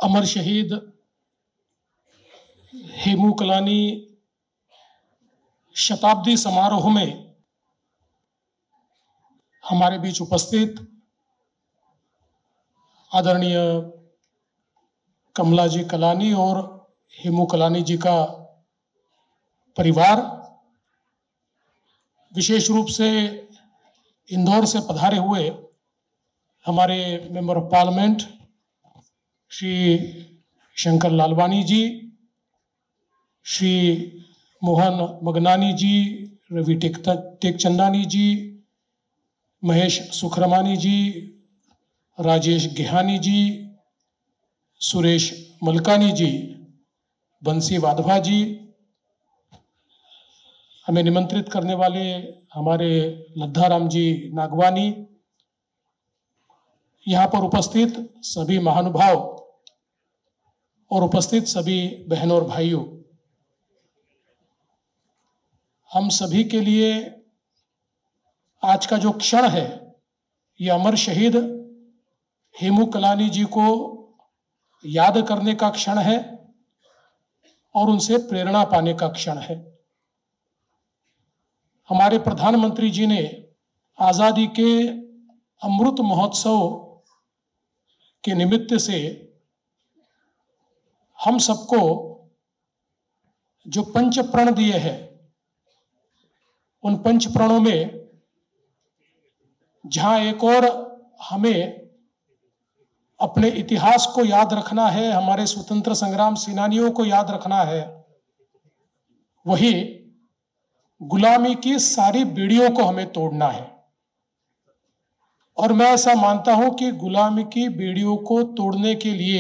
अमर शहीद हेमू कलानी शताब्दी समारोह में हमारे बीच उपस्थित आदरणीय कमला जी कलानी और हेमू कलानी जी का परिवार, विशेष रूप से इंदौर से पधारे हुए हमारे member of parliament Shri Shankar Lalwani ji, Shri Mohan Magnani ji, Ravi Tekchandani ji, Mahesh Sukhramani ji, Rajesh Gehani ji, Suresh Malkani ji, Bansi Wadhwa जी, हमें निमंत्रित करने वाले हमारे लद्धाराम जी नागवानी, यहाँ पर उपस्थित सभी महानुभाव और उपस्थित सभी बहनों और भाइयों, हम सभी के लिए आज का जो क्षण है ये अमर शहीद हेमू कलानी जी को याद करने का क्षण है और उनसे प्रेरणा पाने का क्षण है। हमारे प्रधानमंत्री जी ने आज़ादी के अमृत महोत्सव के निमित्त से हम सबको जो पंच प्रण दिए हैं, उन पंच प्रणों में जहां एक और हमें अपने इतिहास को याद रखना है, हमारे स्वतंत्र संग्राम सेनानियों को याद रखना है, वही गुलामी की सारी बेड़ियों को हमें तोड़ना है। और मैं ऐसा मानता हूं कि गुलामी की बेड़ियों को तोड़ने के लिए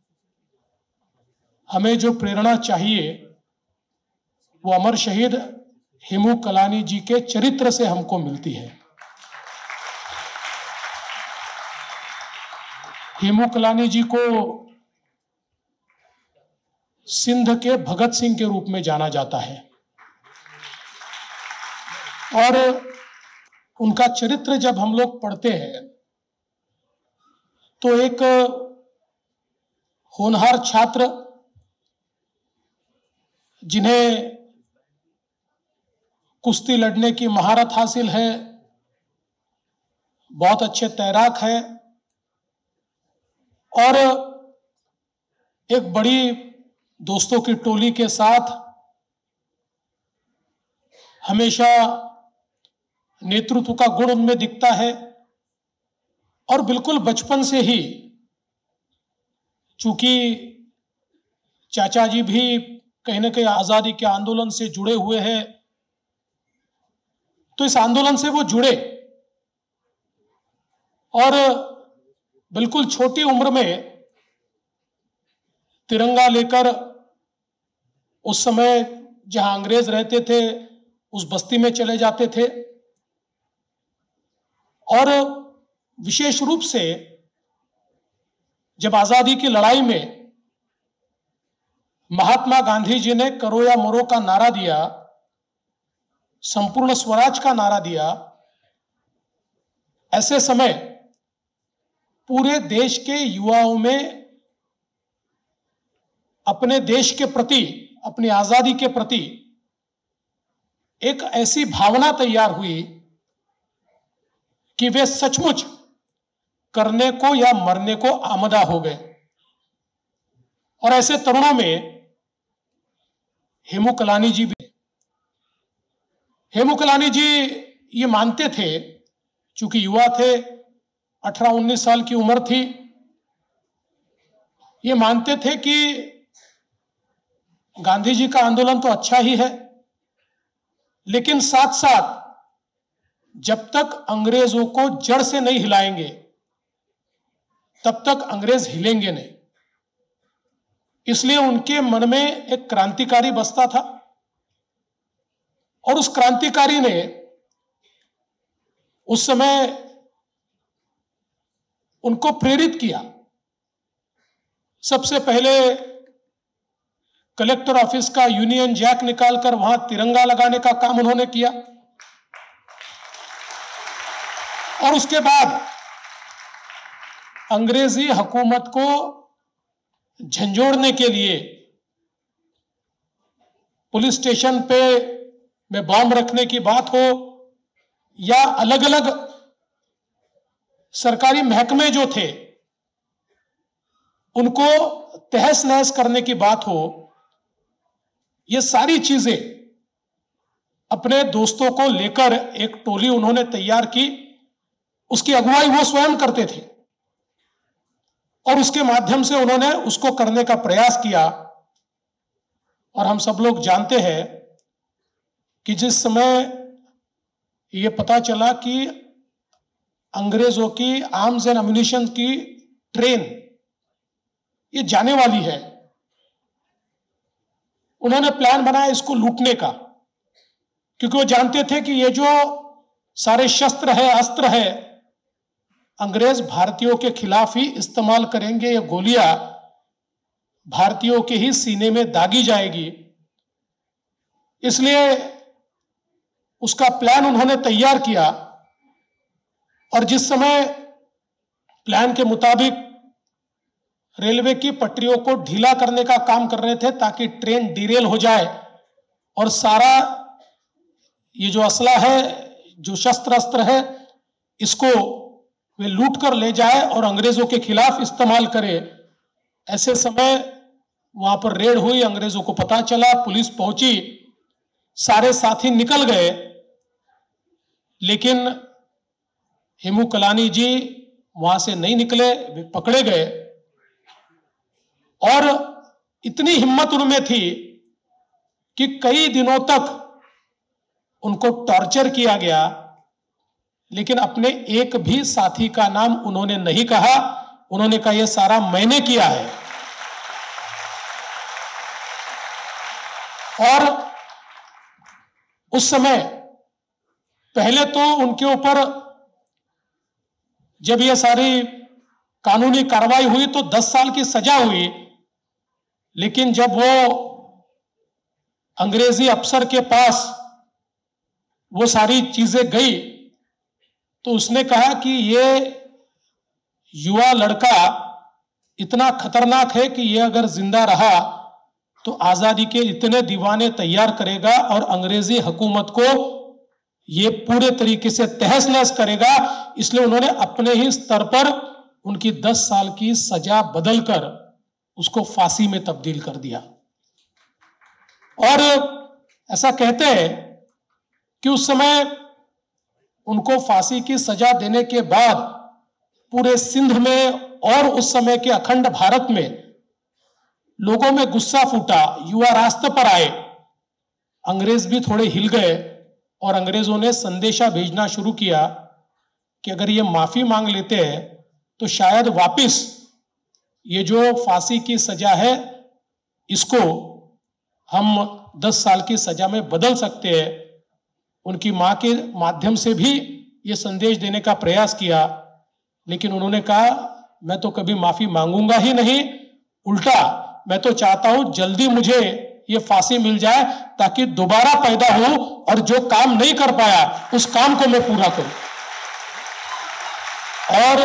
हमें जो प्रेरणा चाहिए वो अमर शहीद हेमू कलानी जी के चरित्र से हमको मिलती है। हेमू कलानी जी को सिंध के भगत सिंह के रूप में जाना जाता है और उनका चरित्र जब हम लोग पढ़ते हैं तो एक होनहार छात्र जिन्हें कुश्ती लड़ने की महारत हासिल है, बहुत अच्छे तैराक हैं और एक बड़ी दोस्तों की टोली के साथ हमेशा नेतृत्व का गुण उनमें दिखता है और बिल्कुल बचपन से ही, चूंकि चाचा जी भी कहीं ना कहीं आज़ादी के आंदोलन से जुड़े हुए हैं, तो इस आंदोलन से वो जुड़े और बिल्कुल छोटी उम्र में तिरंगा लेकर उस समय जहां अंग्रेज रहते थे उस बस्ती में चले जाते थे और विशेष रूप से जब आजादी की लड़ाई में महात्मा गांधी जी ने करो या मरो का नारा दिया, संपूर्ण स्वराज का नारा दिया, ऐसे समय पूरे देश के युवाओं में अपने देश के प्रति, अपनी आजादी के प्रति एक ऐसी भावना तैयार हुई कि वे सचमुच करने को या मरने को आमदा हो गए। और ऐसे तरुणों में हेमू कलानी जी भी। हेमू कलानी जी ये मानते थे, चूंकि युवा थे, 18-19 साल की उम्र थी, ये मानते थे कि गांधी जी का आंदोलन तो अच्छा ही है, लेकिन साथ साथ जब तक अंग्रेजों को जड़ से नहीं हिलाएंगे तब तक अंग्रेज हिलेंगे नहीं। इसलिए उनके मन में एक क्रांतिकारी बसता था और उस क्रांतिकारी ने उस समय उनको प्रेरित किया। सबसे पहले कलेक्टर ऑफिस का यूनियन जैक निकालकर वहां तिरंगा लगाने का काम उन्होंने किया और उसके बाद अंग्रेजी हुकूमत को झंझोड़ने के लिए पुलिस स्टेशन पे में बॉम्ब रखने की बात हो या अलग अलग सरकारी महकमे जो थे उनको तहस नहस करने की बात हो, ये सारी चीजें अपने दोस्तों को लेकर एक टोली उन्होंने तैयार की। उसकी अगुवाई वो स्वयं करते थे और उसके माध्यम से उन्होंने उसको करने का प्रयास किया। और हम सब लोग जानते हैं कि जिस समय ये पता चला कि अंग्रेजों की आर्म्स एंड एम्युनिशन की ट्रेन ये जाने वाली है, उन्होंने प्लान बनाया इसको लूटने का, क्योंकि वो जानते थे कि ये जो सारे शस्त्र है, अस्त्र है, अंग्रेज भारतीयों के खिलाफ ही इस्तेमाल करेंगे। ये गोलियां भारतीयों के ही सीने में दागी जाएगी, इसलिए उसका प्लान उन्होंने तैयार किया। और जिस समय प्लान के मुताबिक रेलवे की पटरियों को ढीला करने का काम कर रहे थे ताकि ट्रेन डिरेल हो जाए और सारा ये जो असला है, जो शस्त्र अस्त्र है, इसको वे लूट कर ले जाए और अंग्रेजों के खिलाफ इस्तेमाल करे, ऐसे समय वहां पर रेड हुई। अंग्रेजों को पता चला, पुलिस पहुंची, सारे साथी निकल गए, लेकिन हेमू कलानी जी वहां से नहीं निकले, वे पकड़े गए। और इतनी हिम्मत उनमें थी कि कई दिनों तक उनको टॉर्चर किया गया, लेकिन अपने एक भी साथी का नाम उन्होंने नहीं कहा। उन्होंने कहा यह सारा मैंने किया है। और उस समय पहले तो उनके ऊपर जब यह सारी कानूनी कार्रवाई हुई तो 10 साल की सजा हुई, लेकिन जब वो अंग्रेजी अफसर के पास वो सारी चीजें गई तो उसने कहा कि ये युवा लड़का इतना खतरनाक है कि ये अगर जिंदा रहा तो आजादी के इतने दीवाने तैयार करेगा और अंग्रेजी हुकूमत को ये पूरे तरीके से तहस नहस करेगा। इसलिए उन्होंने अपने ही स्तर पर उनकी 10 साल की सजा बदलकर उसको फांसी में तब्दील कर दिया। और ऐसा कहते हैं कि उस समय उनको फांसी की सजा देने के बाद पूरे सिंध में और उस समय के अखंड भारत में लोगों में गुस्सा फूटा, युवा रास्ते पर आए, अंग्रेज भी थोड़े हिल गए और अंग्रेजों ने संदेशा भेजना शुरू किया कि अगर ये माफी मांग लेते हैं तो शायद वापस ये जो फांसी की सजा है इसको हम 10 साल की सजा में बदल सकते हैं। उनकी मां के माध्यम से भी ये संदेश देने का प्रयास किया, लेकिन उन्होंने कहा मैं तो कभी माफी मांगूंगा ही नहीं, उल्टा मैं तो चाहता हूं जल्दी मुझे ये फांसी मिल जाए ताकि दोबारा पैदा हो और जो काम नहीं कर पाया उस काम को मैं पूरा करूं। और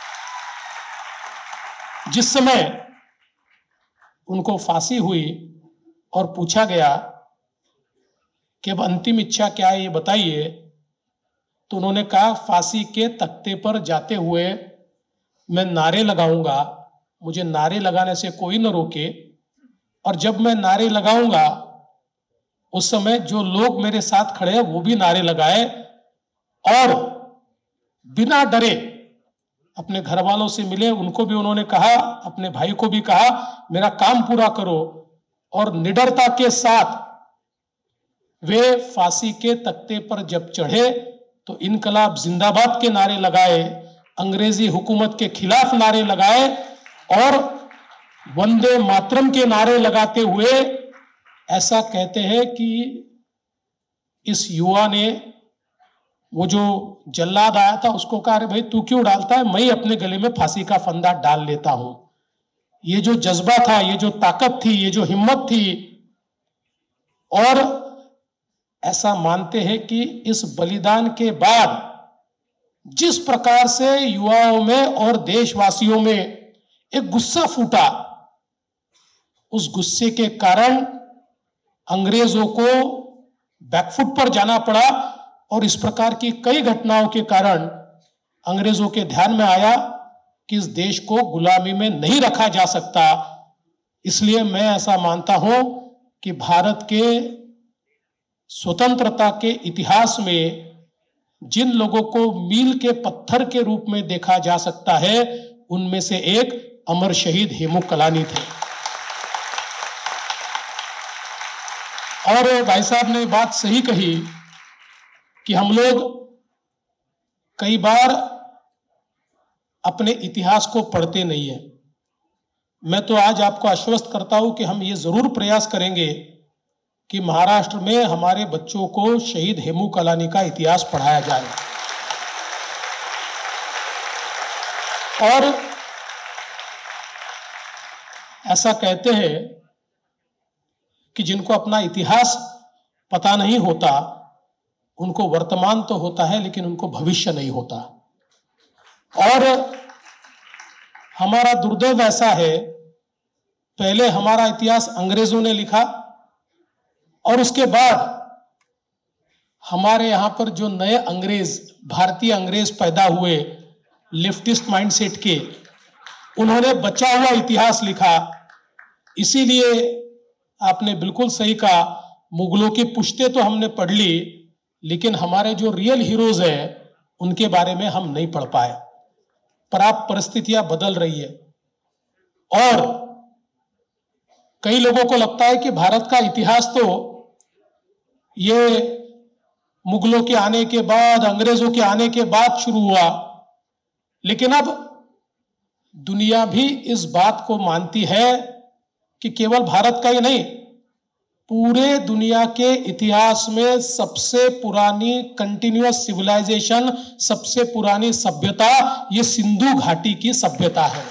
जिस समय उनको फांसी हुई और पूछा गया कि अब अंतिम इच्छा क्या है ये बताइए, तो उन्होंने कहा फांसी के तख्ते पर जाते हुए मैं नारे लगाऊंगा, मुझे नारे लगाने से कोई न रोके, और जब मैं नारे लगाऊंगा उस समय जो लोग मेरे साथ खड़े हैं वो भी नारे लगाए और बिना डरे अपने घर वालों से मिले, उनको भी उन्होंने कहा, अपने भाई को भी कहा मेरा काम पूरा करो, और निडरता के साथ वे फांसी के तख्ते पर जब चढ़े तो इनकलाब जिंदाबाद के नारे लगाए, अंग्रेजी हुकूमत के खिलाफ नारे लगाए और वंदे मातरम के नारे लगाते हुए ऐसा कहते हैं कि इस युवा ने, वो जो जल्लाद आया था उसको कहा अरे भाई तू क्यों डालता है, मैं ही अपने गले में फांसी का फंदा डाल लेता हूं। ये जो जज्बा था, ये जो ताकत थी, ये जो हिम्मत थी, और ऐसा मानते हैं कि इस बलिदान के बाद जिस प्रकार से युवाओं में और देशवासियों में एक गुस्सा फूटा उस गुस्से के कारण अंग्रेजों को बैकफुट पर जाना पड़ा और इस प्रकार की कई घटनाओं के कारण अंग्रेजों के ध्यान में आया कि इस देश को गुलामी में नहीं रखा जा सकता। इसलिए मैं ऐसा मानता हूं कि भारत के स्वतंत्रता के इतिहास में जिन लोगों को मील के पत्थर के रूप में देखा जा सकता है, उनमें से एक अमर शहीद हेमू कलानी थे। और भाई साहब ने बात सही कही कि हम लोग कई बार अपने इतिहास को पढ़ते नहीं है। मैं तो आज आपको आश्वस्त करता हूं कि हम ये जरूर प्रयास करेंगे कि महाराष्ट्र में हमारे बच्चों को शहीद हेमू कलानी का इतिहास पढ़ाया जाए। और ऐसा कहते हैं कि जिनको अपना इतिहास पता नहीं होता, उनको वर्तमान तो होता है लेकिन उनको भविष्य नहीं होता। और हमारा दुर्दैव ऐसा है, पहले हमारा इतिहास अंग्रेजों ने लिखा और उसके बाद हमारे यहां पर जो नए अंग्रेज, भारतीय अंग्रेज पैदा हुए लेफ्टिस्ट माइंडसेट के, उन्होंने बचा हुआ इतिहास लिखा। इसीलिए आपने बिल्कुल सही कहा, मुगलों की पुश्तें तो हमने पढ़ ली, लेकिन हमारे जो रियल हीरोज हैं उनके बारे में हम नहीं पढ़ पाए। पर आप परिस्थितियां बदल रही है और कई लोगों को लगता है कि भारत का इतिहास तो ये मुगलों के आने के बाद, अंग्रेजों के आने के बाद शुरू हुआ, लेकिन अब दुनिया भी इस बात को मानती है कि केवल भारत का ही नहीं, पूरे दुनिया के इतिहास में सबसे पुरानी कंटिन्यूअस सिविलाइजेशन, सबसे पुरानी सभ्यता ये सिंधु घाटी की सभ्यता है।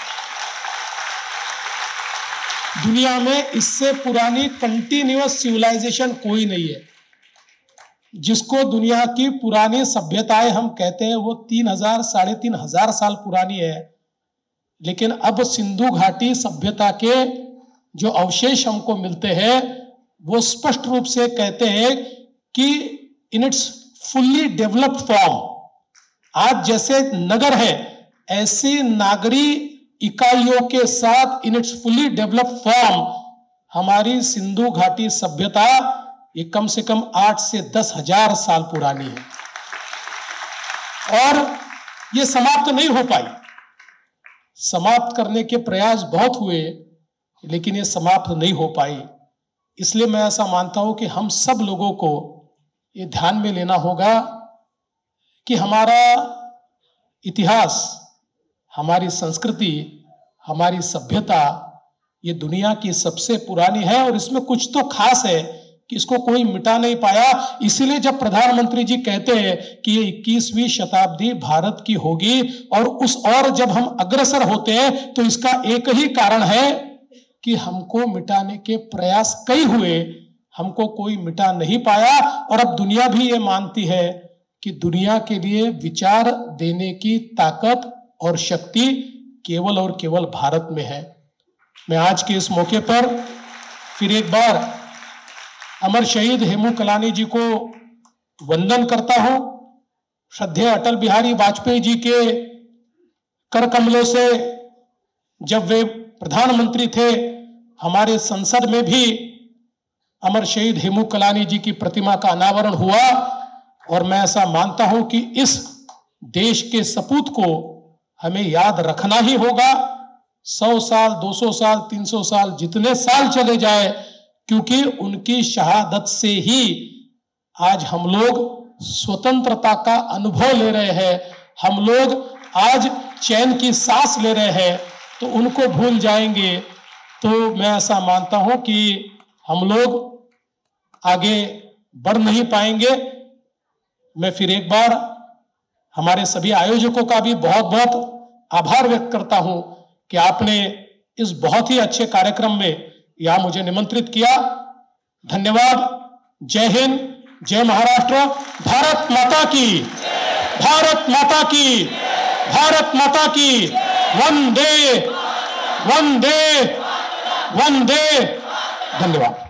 दुनिया में इससे पुरानी कंटिन्यूअस सिविलाइजेशन कोई नहीं है। जिसको दुनिया की पुरानी सभ्यताएं हम कहते हैं वो 3000 साढ़े 3000 साल पुरानी है, लेकिन अब सिंधु घाटी सभ्यता के जो अवशेष हमको मिलते हैं वो स्पष्ट रूप से कहते हैं कि in its fully developed form, आज जैसे नगर है ऐसी नागरी इकाइयों के साथ in its fully developed form हमारी सिंधु घाटी सभ्यता ये कम से कम 8 से 10,000 साल पुरानी है। और ये समाप्त नहीं हो पाई। समाप्त करने के प्रयास बहुत हुए लेकिन ये समाप्त नहीं हो पाई। इसलिए मैं ऐसा मानता हूं कि हम सब लोगों को ये ध्यान में लेना होगा कि हमारा इतिहास, हमारी संस्कृति, हमारी सभ्यता ये दुनिया की सबसे पुरानी है और इसमें कुछ तो खास है कि इसको कोई मिटा नहीं पाया। इसीलिए जब प्रधानमंत्री जी कहते हैं कि ये 21वीं शताब्दी भारत की होगी और जब हम अग्रसर होते हैं तो इसका एक ही कारण है कि हमको मिटाने के प्रयास कई हुए, हमको कोई मिटा नहीं पाया। और अब दुनिया भी ये मानती है कि दुनिया के लिए विचार देने की ताकत और शक्ति केवल और केवल भारत में है। मैं आज के इस मौके पर फिर एक बार अमर शहीद हेमू कलानी जी को वंदन करता हूं। श्रद्धेय अटल बिहारी वाजपेयी जी के कर कमलों से जब वे प्रधानमंत्री थे, हमारे संसद में भी अमर शहीद हेमू कलानी जी की प्रतिमा का अनावरण हुआ और मैं ऐसा मानता हूं कि इस देश के सपूत को हमें याद रखना ही होगा। 100 साल, 200 साल, 300 साल, जितने साल चले जाए, क्योंकि उनकी शहादत से ही आज हम लोग स्वतंत्रता का अनुभव ले रहे हैं, हम लोग आज चैन की सांस ले रहे हैं। तो उनको भूल जाएंगे तो मैं ऐसा मानता हूं कि हम लोग आगे बढ़ नहीं पाएंगे। मैं फिर एक बार हमारे सभी आयोजकों का भी बहुत बहुत आभार व्यक्त करता हूं कि आपने इस बहुत ही अच्छे कार्यक्रम में यहां मुझे निमंत्रित किया। धन्यवाद। जय हिंद, जय महाराष्ट्र। भारत माता की, भारत माता की, भारत माता की। वंदे वंदे वंदे। धन्यवाद।